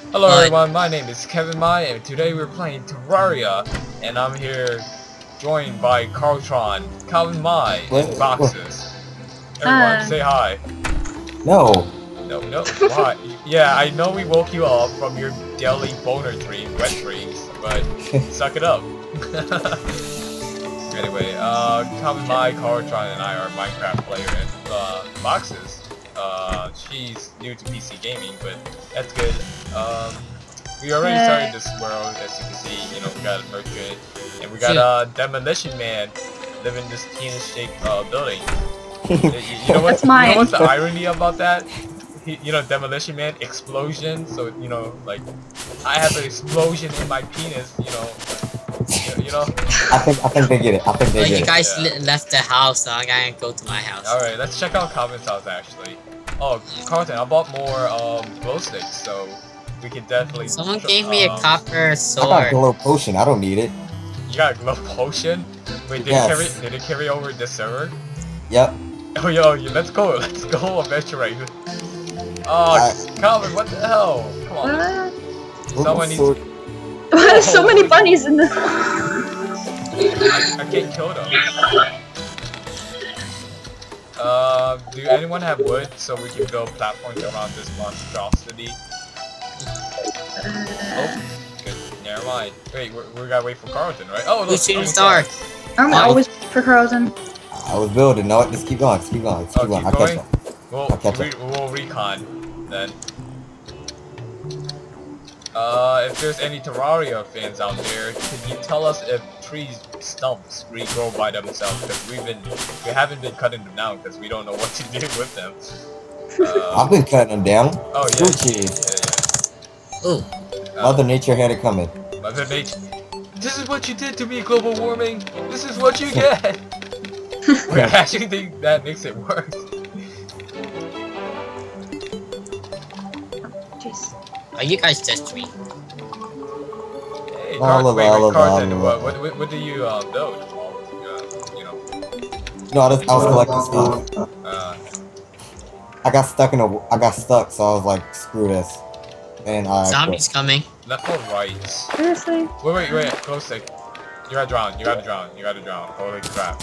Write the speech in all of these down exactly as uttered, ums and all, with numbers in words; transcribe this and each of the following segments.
Hello Hi. everyone, my name is Kevin Mai, and today we're playing Terraria, and I'm here joined by Carltron, Calvin Mai, and Boxes. Everyone, Hi. say hi. No. No, no, why? Yeah, I know we woke you up from your daily boner dream, wet dreams, but suck it up. Anyway, uh, Calvin Mai, Carltron, and I are Minecraft player, and uh, Boxes. Uh, she's new to P C gaming, but that's good. Um, we already Hey. started this world, as you can see. You know, we got a merchant, and we got a demolition man living in this penis-shaped uh, building. you, you know what's That's mine. you know what's the irony about that? He, you know, demolition man, explosion. So you know, like, I have an explosion in my penis. You know, you, you know. I think I think they get it. I think they Well, get you it. guys Yeah. li left the house, so I gotta go to my house. All right, let's check out Calvin's house actually. Oh, Carlton, I bought more um glow sticks, so we can definitely. Someone tr- gave me a um, copper I got sword. glow potion. I don't need it. You got a glow potion? Wait, did Yes. it carry? Did it carry over this server? Yep. Oh, yo, yo, let's go, let's go, adventure right. Oh, I- Calvin, what the hell? Come on. What? Someone needs. Sword. Why there's so many bunnies in this? I, I can't kill them. Uh, do anyone have wood so we can build platforms around this monstrosity? Oh, good. Never mind. Wait, we we gotta wait for Carlton, right? Oh, Who's look, shooting Carlton. stars? I'm Why? always for Carlton. I was building. No, just keep going. Just keep going. Just Oh, keep going. keep I'll catch going? up. We'll, I'll catch re we'll recon then. Uh, if there's any Terraria fans out there, can you tell us if tree stumps regrow by themselves? Because we've been, we haven't been cutting them down because we don't know what to do with them. Uh, I've been cutting them down. oh yeah, Fruit trees. yeah, Ooh, yeah. Mother Nature had it coming. Mother Nature. This is what you did to me, global warming. This is what you get. Wait, I actually think that makes it worse. Jeez. are you guys just me? Hey, La, Car la, wait, la, wait, la, Carlton, la, la. what, what, what, what do you uh, build? Uh, you know, No, I, just, I was collecting stuff. uh, I got stuck in a. I got stuck, so I was like, screw this. And I. Zombies coming. left or right? Seriously? Wait, wait, wait, close stick. You gotta drown, you gotta drown, you gotta drown. Holy crap.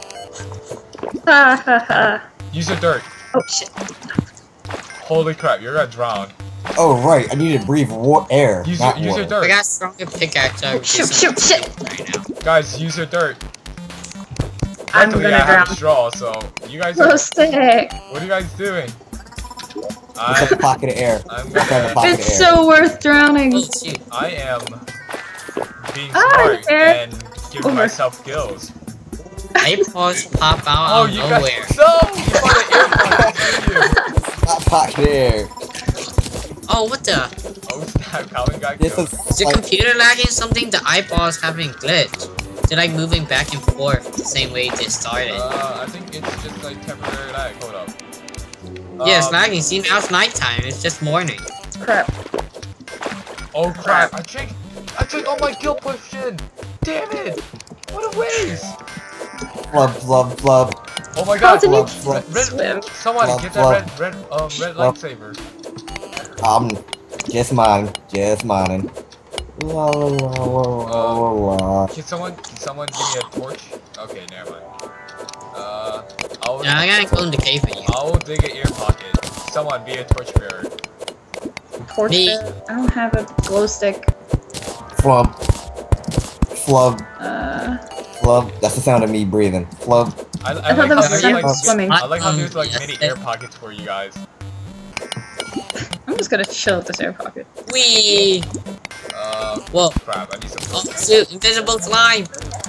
Ha ha ha. Use your dirt. Oh shit. Holy crap, you're gonna drown. Oh right, I need to breathe war air. Use your, not use your water. I dirt. got stronger pickaxe. So I Oh, can shoot, do some shoot, shit. right now. Guys, use your dirt. I'm Luckily, gonna I have a drown. straw, so you guys So are, sick. what are you guys doing? It's I, a pocket of air. I'm It's like a gonna, pocket It's of air. so worth drowning. Oh shoot! I am being Ah, smart there. and giving Over. myself kills. Apples pop out Oh, out of you nowhere. guys, no! You bought an air pocket, didn't you? Not pocket of air. Oh, what the? Oh snap, Calvin got This killed. is Is the like, computer lagging something? The eyeballs having glitch. They're like moving back and forth the same way they started. Uh, I think it's just like temporary lag. Hold up. yeah, it's Um, lagging. See, now it's nighttime. It's just morning. Crap. Oh crap! I drank, I drank all my guilt potion. Damn it! What a waste! flub, flub, flub. Oh my god! Carlton, you Flub, Red, flub. red, swim. someone Flub, get that flub. red, red, um, red Flub. lightsaber. I'm just mining, just mining. La la la la la la. Can someone, can someone give me a torch? Okay, never mind. Uh, I'll, Yeah, I gotta go in the cave with you. I'll dig an ear pocket. Someone be a torch bearer. Torch Me. bear. I don't have a glow stick. Flub, flub, Uh, flub. That's the sound of me breathing. Flub. I, I, I like thought that how was the there's sound like, of swimming. I like how there's like Um, many yes, air yes. pockets for you guys. I'm just gonna chill at this air pocket. Wee! Uh, Whoa! crap, I need some Oh, torches. shoot! Invisible slime!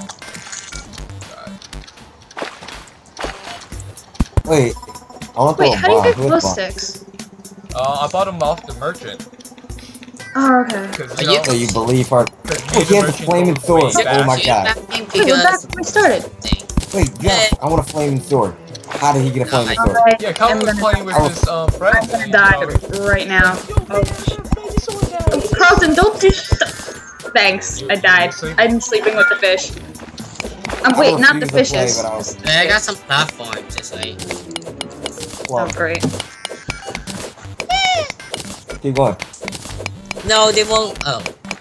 Wait, I want to throw Wait, a how do you bomb. get Who glow has bomb? sticks? Uh, I bought them off the merchant. Oh, okay. Cause, Are you you- know, So you believe her? cause me Oh, and he the has a merchant flaming go sword. way Oh back. my god. Laughing Wait, we're back because where we started. Wait, yes, I want a flaming sword. How did he get a flaming sword? Alright, Yeah, Calvin I'm was gonna, playing with Oh. his um, friends. I'm gonna and, die you know, right now. Oh. Carlton, don't do st- Thanks, I died. I'm sleeping with the fish. Um, I wait, not the refuse to play, fishes. but I was- I got some platforms. Just like Oh, Flub. great. Keep going. No, they won't. Oh.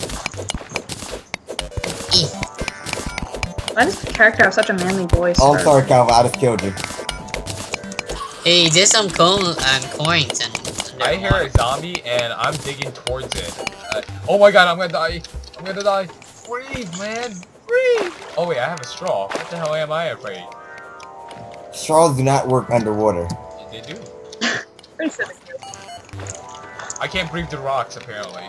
E. Why does the character have such a manly voice? Oh, I'm sorry, Calvin. I just killed you. Hey, there's some coin, um, coins and. I hear a zombie and I'm digging towards it. Uh, oh my god, I'm gonna die. I'm gonna die. Breathe, man. Breathe. Oh wait, I have a straw. What the hell am I afraid? Straws do not work underwater. They do. Pretty silly. I can't breathe through rocks apparently.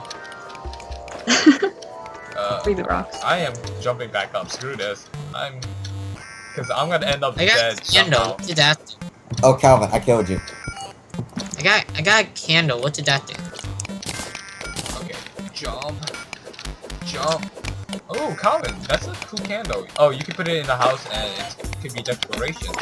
uh, Breathe the rocks. I am jumping back up. Screw this. I'm, cause I'm gonna end up I got dead a candle. somehow. What did that do? Oh, Calvin, I killed you. I got I got a candle. What did that do? Okay, jump, jump. Oh, Calvin, that's a cool candle. Oh, you can put it in the house and it could be decoration.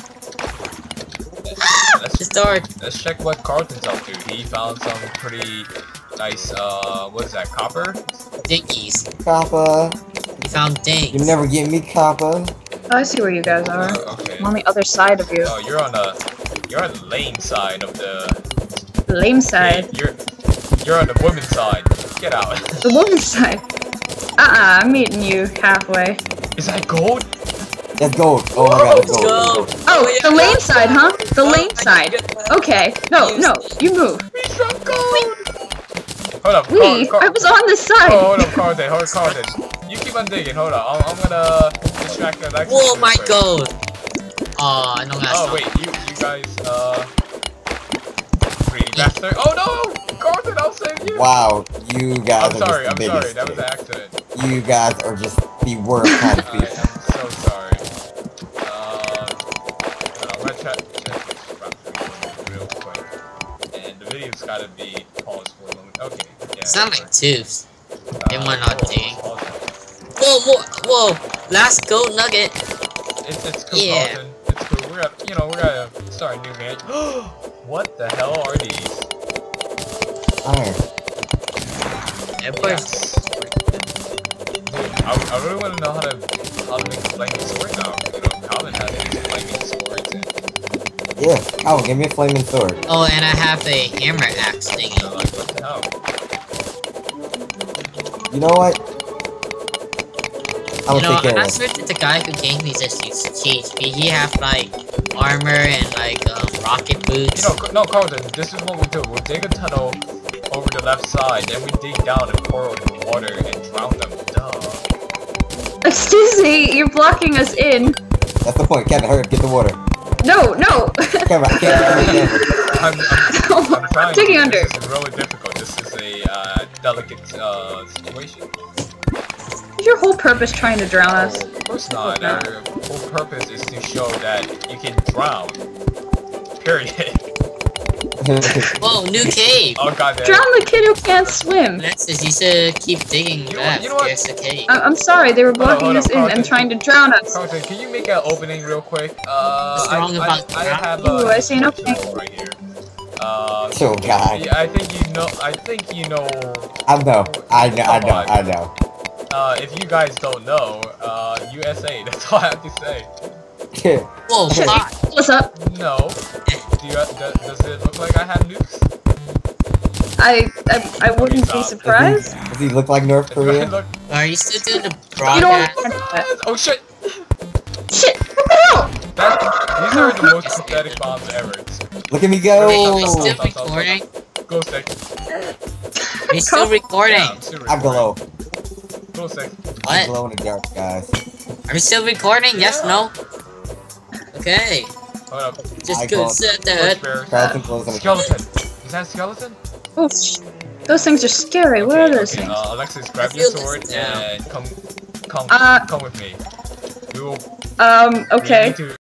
Let's, It's dark. let's check what Carlton's up to. He found some pretty nice, uh, what is that, copper? Dinkies. Copper. We found dings. You never get me, Copper. Oh, I see where you guys are. Uh, okay. I'm on the other side of you. Oh, you're on the, you're on the lame side of the, The lame side. you're, you're on the women's side. Get out. The woman's side. Uh-uh, I'm meeting you halfway. Is that gold? That's gold. Oh my god, that's Let's gold. go. Oh, the lame side, huh? The lame side. Okay. No, no, you move. We struck gold! Hold up, We? Car- I was on this Oh, side. hold up, Carlton, hold Carlton. You keep on digging, hold on. I'm, I'm gonna distract the next Whoa, one my real quick. gold. Aw, no, that's Oh, not. wait, you you guys, uh... Greedy bastard. Oh, no! Carlton, I'll save you! Wow, you guys I'm are sorry, just I'm the sorry, biggest that was an dick. accident. You guys are just the worst kind of I people. am so sorry. Um, but I'm gonna check, check this real quick. And the video's gotta be paused for a moment. Okay, yeah. It sounded like tubes. They might not oh, dig. pause it. Whoa, whoa, whoa. Last gold nugget. It's, it's cool, Yeah. Carlton. It's cool. We're gonna, you know, we're gonna start a new match. What the hell are these? Iron. Of course. Yes. Dude, I, I really want to know how to how to make a flaming sword now. You know, Calvin has these flaming swords and Yeah, Calvin, give me a flaming sword. Oh, and I have a hammer axe you thingy. know, like what the hell? You know what? I'm You gonna know, take care I'm of not this. sure if the guy who gave me this is cheats, but he have like armor and like um, rocket boots. You know, no, Carlton. This is what we do. We'll dig a tunnel over the left side, then we dig down and pour out the water and drown them. Duh. Excuse me, you're blocking us in. That's the point. Kevin, hurry up, get the water. No, no. Kevin, I can't get the I'm, I'm, I'm trying. Digging to, under. This is really difficult. This is a uh, delicate uh, situation. Is your whole purpose trying to drown us? Oh, of course not. Our whole purpose is to show that you can drown. Period. Whoa, new cave. Oh god damn. Drown the kid who can't swim. Next is you should keep digging You know back. what- you know what? There's a cave. I I'm sorry, they were Hold on, blocking hold us on, in Carlton. and trying to drown us. Carlton, can you make an opening real quick? Uh, What's I, wrong I, about I that? have a Ooh, I see an opening. right here. Uh, Oh god. yeah, I think you know. I think you know. I know. I know. I know. I know. Uh, if you guys don't know, uh, U S A. That's all I have to say. Whoa, fuck. What's up? No. Do you, does, does it look like I have nukes? I I, I wouldn't be stop. surprised. Does he look like North Do I Korea? look? Are you still doing the You don't- broadcast? Oh shit! Shit! What the hell? That, these are the most pathetic bombs ever. Look at me Wait, are we go! still recording? Go stick. Are we still recording? Yeah, I'm still I glow. Go stick. I What? glow in the dark, guys. Are we still recording? Yes, Yeah. no? Okay. Hold up. Just I go glow. set Torch that. bearer. Carlton glows in the Skeleton. Is that a skeleton? Oh, sh those things are scary. What are those okay, things? Uh, Alexis, grab I your feel sword this now. and come, come, Uh, come with me. We will. Um, We okay. need to